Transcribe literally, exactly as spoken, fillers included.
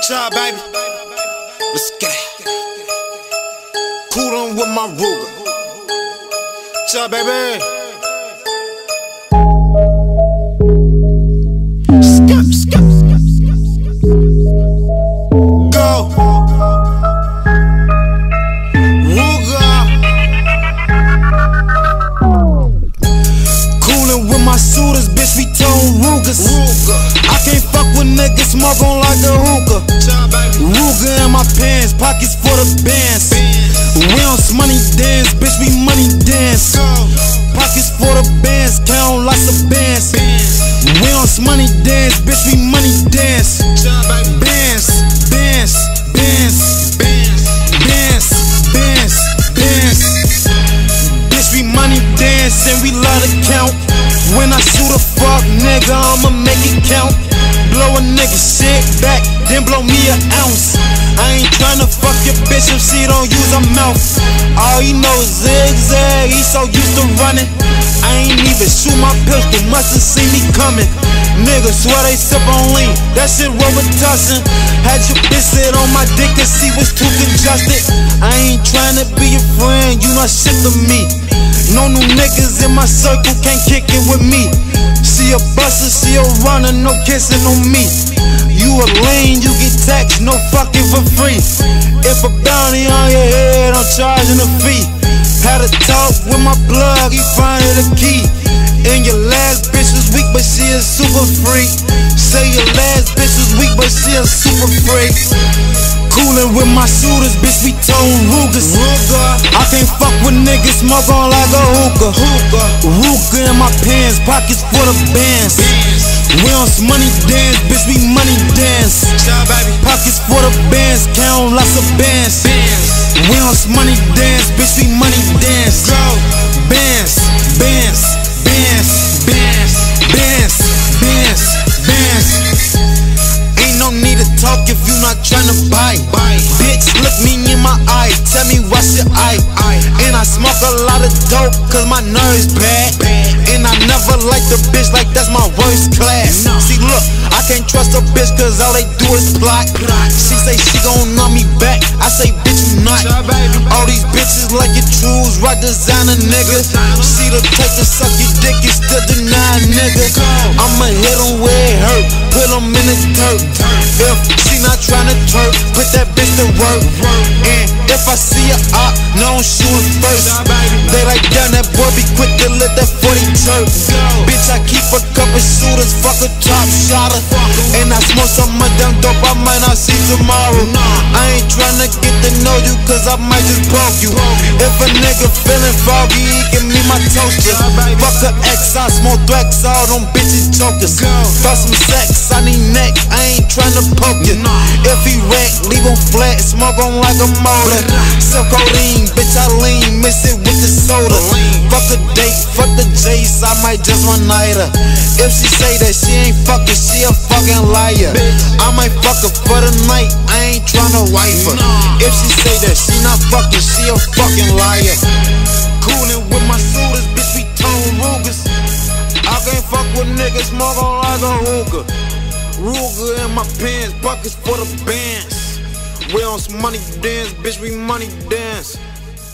Child, baby. Let's get it. Cool on with my Ruger. Child, baby. Skip, skip, skip, skip, skip. Go. Ruger. Coolin' with my suitors, bitch, we tone Rugers. Ruger. I can't fuck with niggas smoke on like a hookah. Ruger in my pants, pockets for the bands. We on some money dance, bitch, we money dance. Pockets for the bands, count lots of bands. We on some money dance, bitch, we money dance. Bands, bands, bands, bands, bands, bands, bands. Bitch, we money dance and we love to count. When I shoot a fuck nigga, I'ma make it count. Blow a nigga shit back, then blow me an ounce. I ain't tryna fuck your bitch if she don't use her mouth. All he know is zigzag, he so used to running. I ain't even shoot my pistol, must've seen me coming. Niggas swear they sip on lean, that shit Robitussin. Had your bitch sit on my dick and she was too congested. I ain't tryna be your friend, you not shit to me. No new niggas in my circle can't kick it with me. She a buster, she a runner, no kissing on me. You a lane, you get taxed, no fucking for free. If a bounty on your head, I'm charging a fee. Had a talk with my plug, he finding the key. And your last bitch was weak, but she is super freak. Say your last bitch was weak, but she a super freak. Coolin' with my shooters, bitch, we tone Rugers. I can't fuck with niggas smoke on like a hookah. Ruger in my pants, pockets for the bands. We on some money dance, bitch, we money dance. Pockets for the bands, count lots of bands. We on some money dance, bitch, we money dance. Bands, bands, bands, bands, bands, bands, bands. Ain't no need to talk if you not tryna buy. Bitch, look me in my eye, tell me what's your eye. And I smoke a lot of dope, cause my nerves bad. And I never liked a bitch like that's my worst class. See look, I can't trust a bitch cause all they do is plot. She say she gon' knock me back, I say bitch you not. All these bitches like your trues, right designer nigga. She the type to suck your dick and still deny nigga. I'ma hit em where it hurt, put em in the dirt. If she not tryna twerk, put that bitch to work. And if I see a op, no I'm shooting first. They like damn, that boy be quick to let that forty turk. Bitch, I keep a couple shooters, fuck a top shotter. And I smoke some of them dope, I might not see tomorrow. I ain't tryna get to know you, cause I might just poke you. If a nigga feeling foggy, he give me my toaster. Fuck a ex, I smoke threats, all them bitches chokers. Fuck some sex, I need neck, I ain't tryna poke you. If he wreck, leave him flat, smoke on like a motor. Sip codeine, bitch I lean, mix it with the soda. Fuck a date, fuck the Jace, I might just one night her. If she say that she ain't fucking, she a fucking liar. I might fuck her for the night, I ain't tryna wife her. If she say that she not fucking, she a fucking liar. Coolin' with my suitors, bitch we tone Rugers. I can't fuck with niggas smoke on like a hookah. Ruger in my pants, pockets for the bands. We on some money dance, bitch, we money dance.